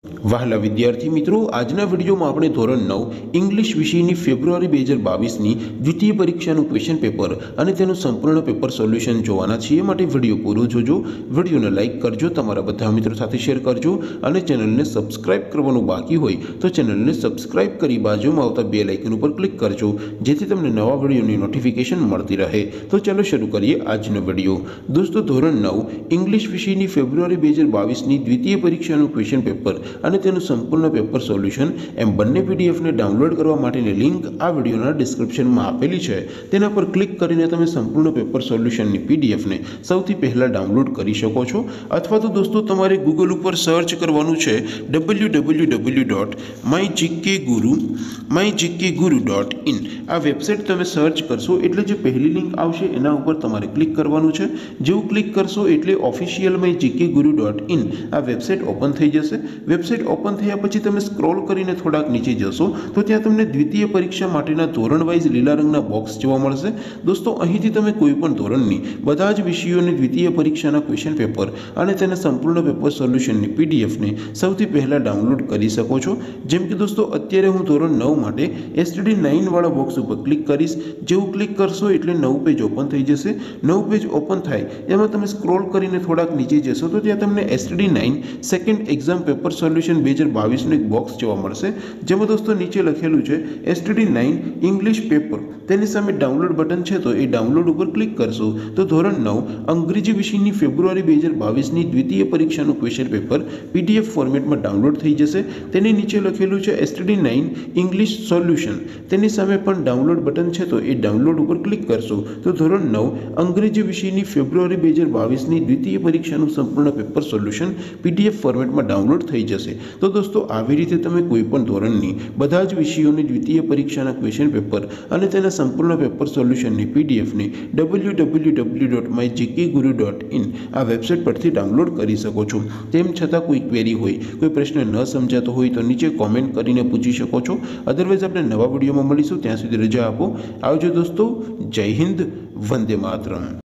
વહાલા વિદ્યાર્થી મિત્રો, આજના વિડીયોમાં આપણે ધોરણ 9 ઇંગ્લિશ વિષયની ફેબ્રુઆરી 2022ની દ્વિતીય પરીક્ષાનું ક્વેશ્ચન પેપર અને તેનું સંપૂર્ણ પેપર સોલ્યુશન જોવાના છીએ। માટે વિડીયો પૂરો જોજો, વિડીયોને લાઇક કરજો, તમારા બધા મિત્રો સાથે શેર કરજો અને ચેનલને સબસ્ક્રાઇબ કરવાનું બાકી હોય તો ચેનલને સબસ્ક્રાઇબ કરી બાજુમાં આવતા બેલ આઇકન ઉપર ક્લિક કરજો, જેથી તમને નવા વિડીયોની નોટિફિકેશન મળતી રહે। તો ચાલો શરૂ કરીએ આજનો વિડીયો। દોસ્તો, ધોરણ 9 ઇંગ્લિશ વિષયની ફેબ્રુઆરી 2022ની દ્વિતીય પરીક્ષાનું ક્વેશ્ચન પેપર અને તેનું સંપૂર્ણ પેપર સોલ્યુશન એમ બંને પીડીએફને ડાઉનલોડ કરવા માટેની લિંક આ વિડીયોના ડિસ્ક્રિપ્શનમાં આપેલી છે। તેના પર ક્લિક કરીને તમે સંપૂર્ણ પેપર સોલ્યુશનની પીડીએફને સૌથી પહેલાં ડાઉનલોડ કરી શકો છો, અથવા તો દોસ્તો તમારે ગૂગલ ઉપર સર્ચ કરવાનું છે www.mygkguru.in। આ વેબસાઇટ તમે સર્ચ કરશો એટલે જે પહેલી લિંક આવશે એના ઉપર તમારે ક્લિક કરવાનું છે। જેવું ક્લિક કરશો એટલે ઓફિશિયલ mygkguru.in આ વેબસાઇટ ઓપન થઈ જશે। વેબસાઇટ ઓપન થયા પછી તમે સ્ક્રોલ કરીને થોડાક નીચે જશો તો ત્યાં તમને દ્વિતીય પરીક્ષા માટેના ધોરણ વાઇઝ લીલા રંગના બોક્સ જોવા મળશે। દોસ્તો, અહીંથી તમે કોઈ પણ ધોરણની બધા જ વિષયોની દ્વિતીય પરીક્ષાના ક્વેશ્ચન પેપર અને તેના સંપૂર્ણ પેપર સોલ્યુશનની પીડીએફને સૌથી પહેલાં ડાઉનલોડ કરી શકો છો। જેમ કે દોસ્તો, અત્યારે હું ધોરણ 9 માટે STD9 વાળા બોક્સ ઉપર ક્લિક કરીશ। જેવું ક્લિક કરશો એટલે નવું પેજ ઓપન થઈ જશે। નવું પેજ ઓપન થાય એમાં તમે સ્ક્રોલ કરીને થોડાક નીચે જશો તો ત્યાં તમને STD9 second exam paper solution 2022નું એક બોક્સ જોવા મળશે, જેમાં દોસ્તો નીચે લખેલું છે STD9 ઇંગ્લિશ પેપર। તેની સામે ડાઉનલોડ બટન છે તો એ ડાઉનલોડ ઉપર ક્લિક કરશો તો ધોરણ 9 અંગ્રેજી વિષયની ફેબ્રુઆરી 2022ની દ્વિતીય પરીક્ષાનું ક્વેશ્ચન પેપર PDF ફોર્મેટમાં ડાઉનલોડ થઈ જશે। તેની નીચે લખેલું છે STD9 ઇંગ્લિશ સોલ્યુશન। તેની સામે પણ ડાઉનલોડ બટન છે તો એ ડાઉનલોડ ઉપર ક્લિક કરશો તો ધોરણ 9 અંગ્રેજી વિષયની ફેબ્રુઆરી 2022ની દ્વિતીય પરીક્ષાનું સંપૂર્ણ પેપર સોલ્યુશન PDF ફોર્મેટમાં ડાઉનલોડ થઈ જશે। તો દોસ્તો, આવી રીતે તમે કોઈ પણ ધોરણની બધા જ વિષયોની દ્વિતીય પરીક્ષાના ક્વેશ્ચન પેપર અને તેના સંપૂર્ણ પેપર સોલ્યુશનની પીડીએફને www.mygkguru.in આ વેબસાઇટ પરથી ડાઉનલોડ કરી શકો છો। તેમ છતાં કોઈ ક્વેરી હોય, કોઈ પ્રશ્ન ન સમજાતો હોય તો નીચે કોમેન્ટ કરીને પૂછી શકો છો। અધરવાઇઝ આપણે નવા વિડીયોમાં મળીશું, ત્યાં સુધી રજા આપો। આવજો દોસ્તો, જય હિન્દ, વંદે માતરમ।